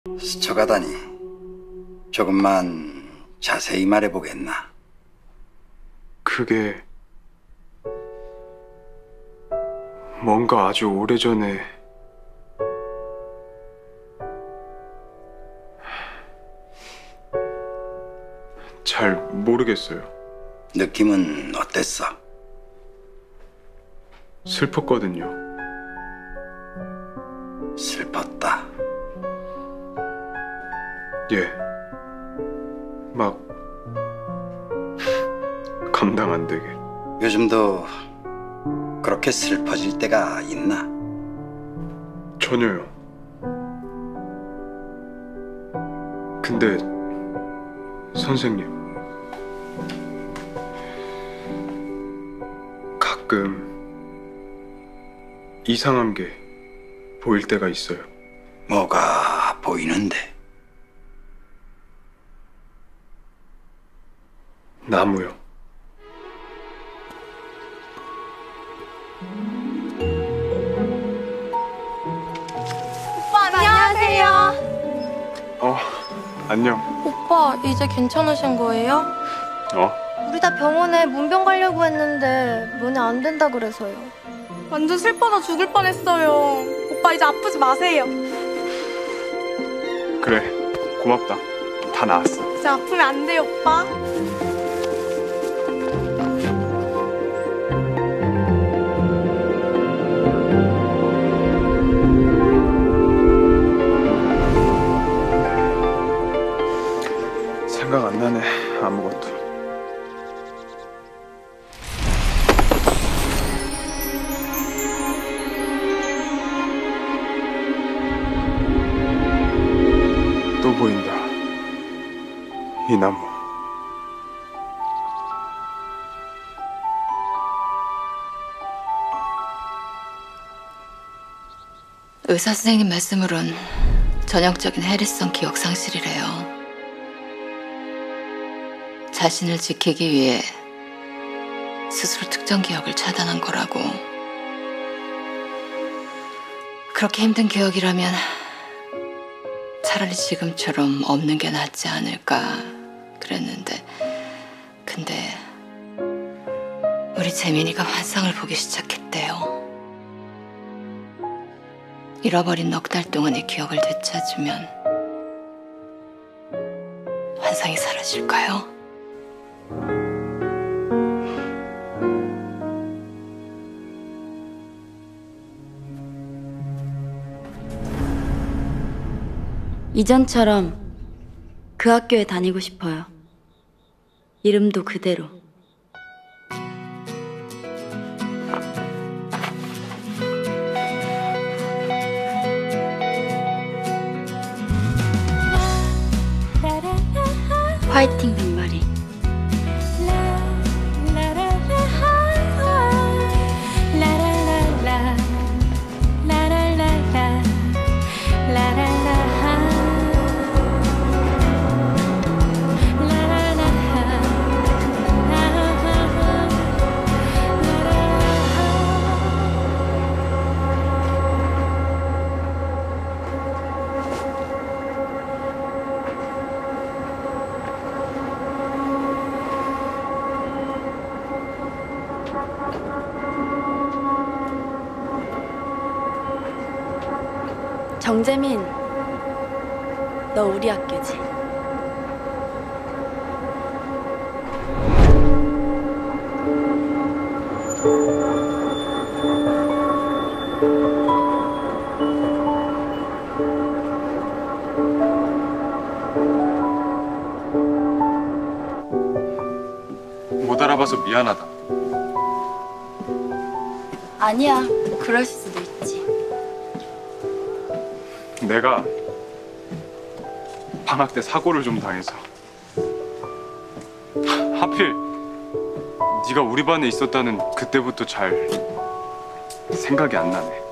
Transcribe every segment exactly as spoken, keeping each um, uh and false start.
스쳐가다니. 조금만 자세히 말해보겠나? 그게 뭔가 아주 오래전에 잘 모르겠어요. 느낌은 어땠어? 슬펐거든요. 슬펐다. 예. 막 감당 안 되게. 요즘도 그렇게 슬퍼질 때가 있나? 전혀요. 근데 선생님, 가끔 이상한 게 보일 때가 있어요. 뭐가 보이는데? 나무요. 오빠 안녕하세요. 어, 안녕. 오빠 이제 괜찮으신 거예요? 어? 우리 다 병원에 문병 가려고 했는데 면회 안 된다 그래서요. 완전 슬퍼서 죽을 뻔했어요. 오빠 이제 아프지 마세요. 그래, 고맙다. 다 나았어. 이제 아프면 안 돼요 오빠. 생각 안 나네, 아무것도. 또 보인다. 이 나무. 의사 선생님 말씀으론 전형적인 해리성 기억 상실이래요. 자신을 지키기 위해 스스로 특정 기억을 차단한 거라고. 그렇게 힘든 기억이라면 차라리 지금처럼 없는 게 낫지 않을까 그랬는데, 근데 우리 재민이가 환상을 보기 시작했대요. 잃어버린 넉 달 동안의 기억을 되찾으면 환상이 사라질까요? 이전처럼 그 학교에 다니고 싶어요. 이름도 그대로. 화이팅 백마리. 정재민, 너 우리 학교지? 못 알아봐서 미안하다. 아니야, 그럴 수도 있지. 내가 방학 때 사고를 좀 당해서. 하- 하필 네가 우리 반에 있었다는 그때부터 잘 생각이 안 나네.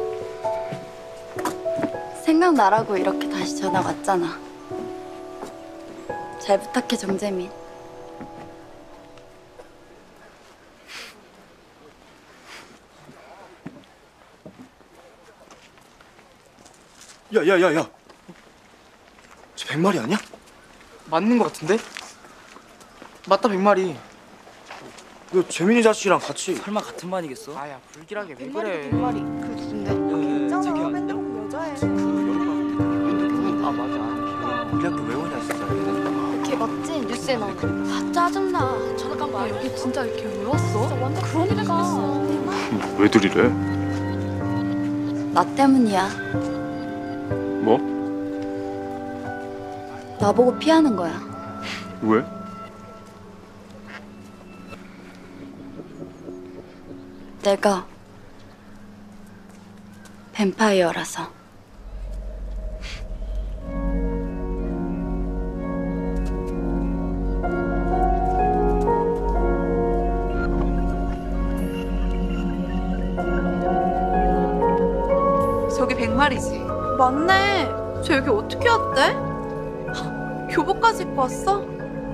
생각나라고 이렇게 다시 전화 왔잖아. 잘 부탁해, 정재민. 야야야야, 저 백마리 아니야? 맞는 거 같은데? 맞다 백마리. 너 재민이 자식이랑 같이. 설마 같은 반이겠어? 아야 불길하게 왜 그래? 백마리 그 누군데? 괜찮아. 자기야. 밴드복 여자애. 아 맞아. 우리 학교 왜 오냐 진짜. 걔 맞지? 뉴스에 나오는. 아 짜증나. 전화간 거 여기 진짜 이렇게 왜 왔어? 진짜 완전 그러니까. 왜들 이래? 나 때문이야. 뭐? 나보고 피하는 거야. 왜? 내가 뱀파이어라서. 저기 백마리지. 맞네. 저 여기 어떻게 왔대? 헉, 교복까지 입고 왔어?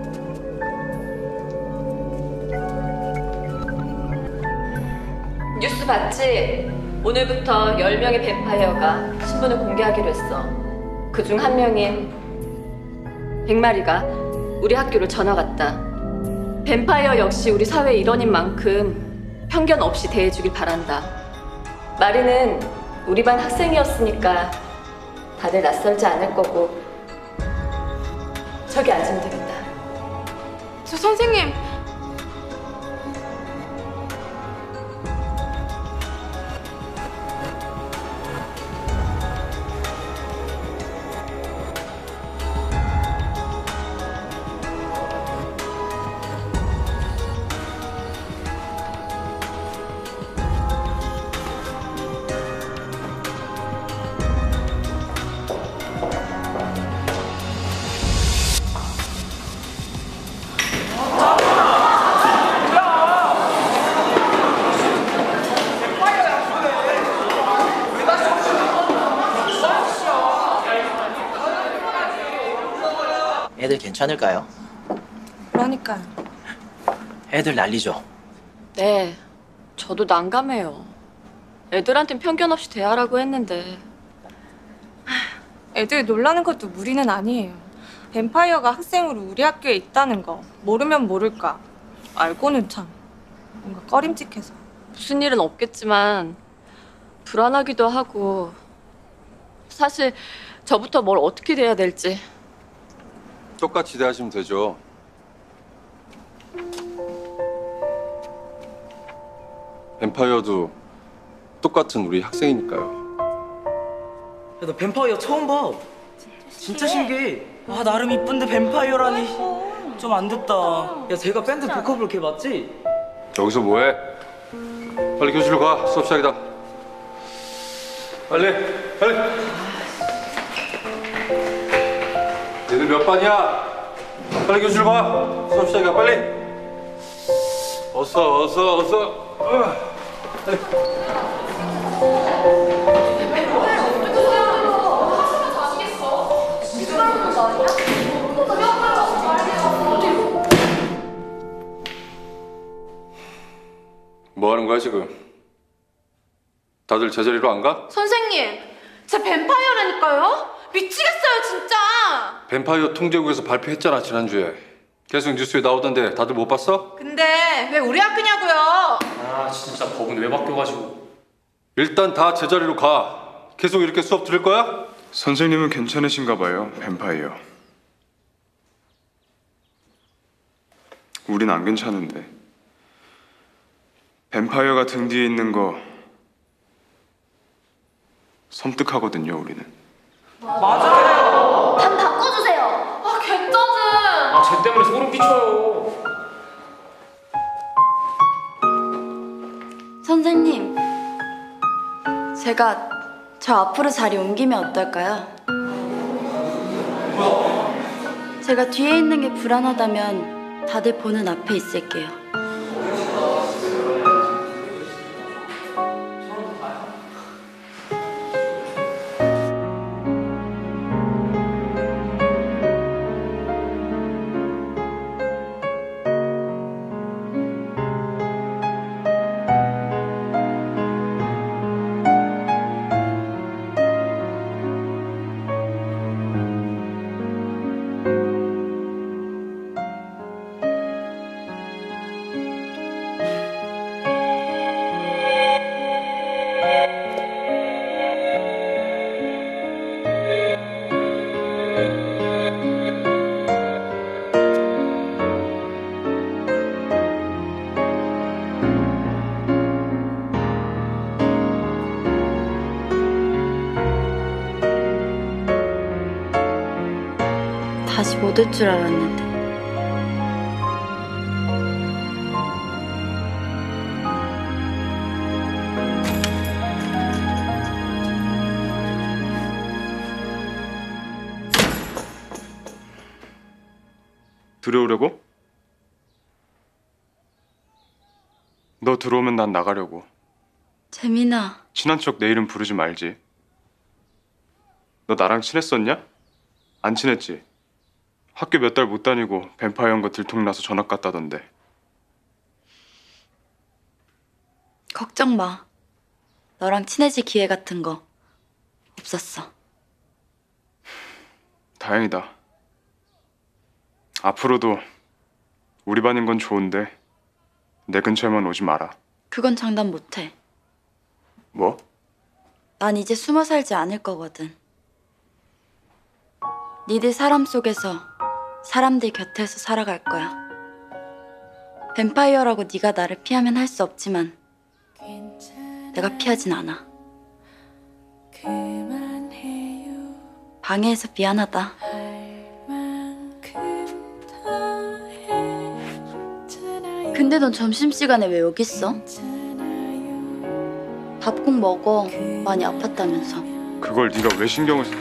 뉴스 봤지? 오늘부터 열 명의 뱀파이어가 신분을 공개하기로 했어. 그중 한 명인 백마리가 우리 학교를 전학 왔다. 뱀파이어 역시 우리 사회의 일원인 만큼 편견 없이 대해주길 바란다. 마리는 우리 반 학생이었으니까 다들 낯설지 않을 거고. 저기 앉으면 되겠다. 저 선생님. 애들 괜찮을까요? 그러니까요. 애들 난리죠? 네, 저도 난감해요. 애들한텐 편견 없이 대하라고 했는데. 애들 놀라는 것도 무리는 아니에요. 뱀파이어가 학생으로 우리 학교에 있다는 거 모르면 모를까. 알고는 참 뭔가 꺼림칙해서. 무슨 일은 없겠지만 불안하기도 하고. 사실 저부터 뭘 어떻게 돼야 될지. 똑같이 대하시면 되죠. 뱀파이어도 똑같은 우리 학생이니까요. 야, 나 뱀파이어 처음 봐. 진짜 신기해. 아 나름 이쁜데 뱀파이어라니. 좀 안 됐다. 야 제가 밴드 보컬 걔 맞지? 여기서 뭐해? 빨리 교실로 가. 수업 시작이다. 빨리, 빨리. 얘들 몇 반이야? 빨리 교실로 가. 수업 시작이야. 빨리. 어서, 어서, 어서. 어. 빨리. 뭐 하는 거야 지금? 다들 제자리로 안 가? 선생님, 제 뱀파이어라니까요? 미치겠어요 진짜. 뱀파이어 통제국에서 발표했잖아 지난주에. 계속 뉴스에 나오던데 다들 못 봤어? 근데 왜 우리 학교냐고요? 아 진짜 법은 왜 바뀌어가지고. 일단 다 제자리로 가. 계속 이렇게 수업 들을 거야? 선생님은 괜찮으신가 봐요, 뱀파이어. 우린 안 괜찮은데. 뱀파이어가 등 뒤에 있는 거 섬뜩하거든요, 우리는. 반 바꿔주세요. 아 개짜증. 아 쟤 때문에 소름 끼쳐요. 선생님, 제가 저 앞으로 자리 옮기면 어떨까요? 제가 뒤에 있는 게 불안하다면 다들 보는 앞에 있을게요. 다시 못 올 줄 알았는데. 들어오려고? 너 들어오면 난 나가려고. 재민아. 친한 척 내 이름 부르지 말지. 너 나랑 친했었냐? 안 친했지? 학교 몇 달 못 다니고 뱀파이어 한 거 들통나서 전학 갔다던데. 걱정 마. 너랑 친해질 기회 같은 거 없었어. 다행이다. 앞으로도 우리 반인 건 좋은데 내 근처에만 오지 마라. 그건 장담 못해. 뭐? 난 이제 숨어 살지 않을 거거든. 니들 사람 속에서 사람들 곁에서 살아갈 거야. 뱀파이어라고 네가 나를 피하면 할 수 없지만 내가 피하진 않아. 방해해서 미안하다. 근데 넌 점심시간에 왜 여기 있어? 밥 꼭 먹어. 많이 아팠다면서. 그걸 네가 왜 신경을 써?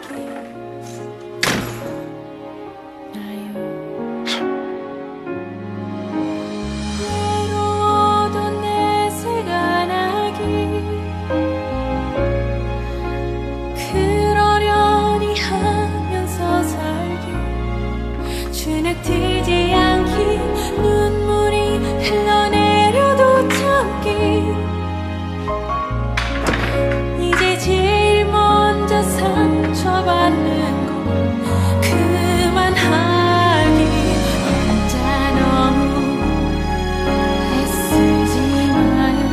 주눅들지 않기 눈물이 흘러내려도 참기 이제 제일 먼저 상처받는 거 그만하기 혼자 너무 애쓰지 마요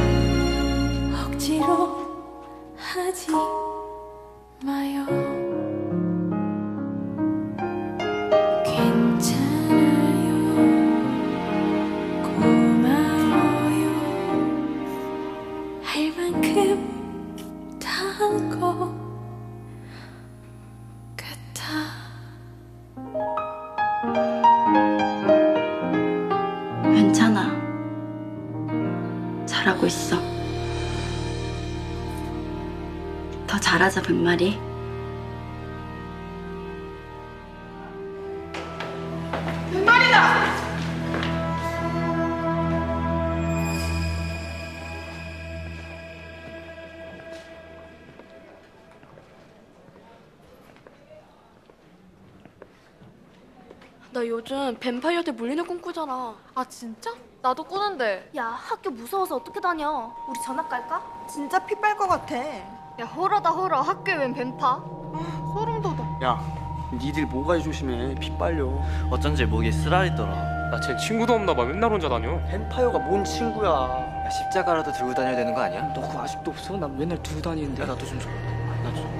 억지로 하지 마요 괜찮아요. 고마워요. 할 만큼 다 한 것 같아. 괜찮아. 잘하고 있어. 더 잘하자, 백마리. 나 요즘 뱀파이어한테 물리는 꿈 꾸잖아. 아 진짜? 나도 꾸는데. 야, 학교 무서워서 어떻게 다녀? 우리 전학 갈까? 진짜 피 빨 것 같아. 야, 호러다 호러. 학교에 웬 뱀파? 소름 돋아. 야, 니들 모가지 조심해. 피 빨려. 어쩐지 목이 쓰라리더라. 나 쟤 친구도 없나 봐. 맨날 혼자 다녀. 뱀파이어가 뭔 친구야. 야, 십자가라도 들고 다녀야 되는 거 아니야? 너 그거 아직도 없어? 난 맨날 두고 다니는데. 야, 나도 좀 줘. 나 줘.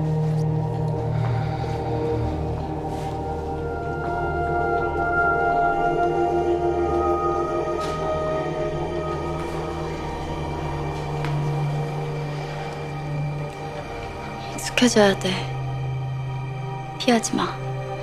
익숙해져야 돼. 피하지 마.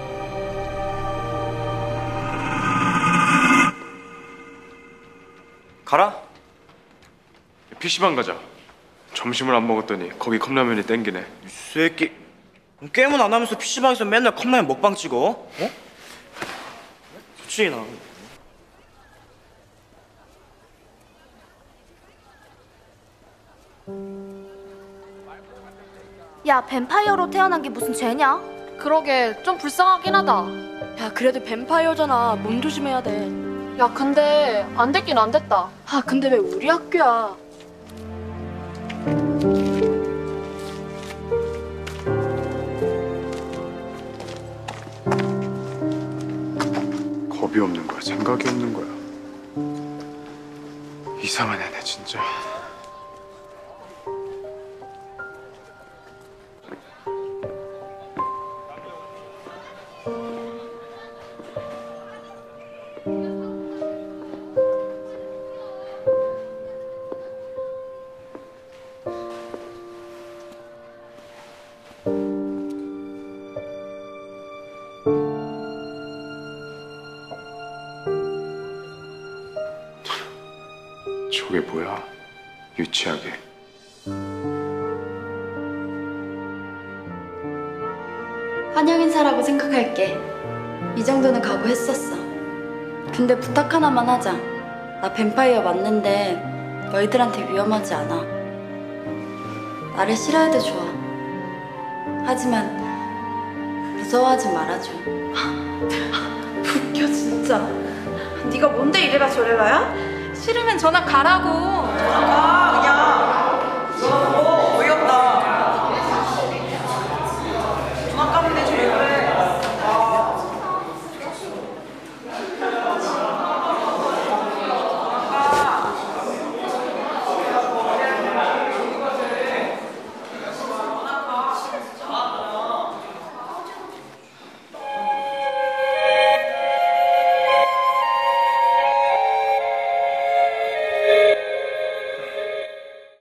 가라. 피시방 가자. 점심을 안 먹었더니 거기 컵라면이 땡기네. 이 새끼. 게임은 안 하면서 피시방에서 맨날 컵라면 먹방 찍어? 어? 솔직히 나. 야, 뱀파이어로 태어난 게 무슨 죄냐? 그러게 좀 불쌍하긴 하다. 야, 그래도 뱀파이어잖아. 몸 조심해야 돼. 야 근데 안 됐긴 안 됐다. 아, 근데 왜 우리 학교야? 겁이 없는 거야. 생각이 없는 거야. 이상한 애네 진짜. 저게 뭐야? 유치하게. 환영 인사라고 생각할게. 이 정도는 각오했었어. 근데 부탁 하나만 하자. 나 뱀파이어 맞는데 너희들한테 위험하지 않아. 나를 싫어해도 좋아. 하지만 무서워하지 말아줘. 웃겨 진짜. 네가 뭔데 이래라 저래라야? 싫으면 전화 가라고. 야, 야.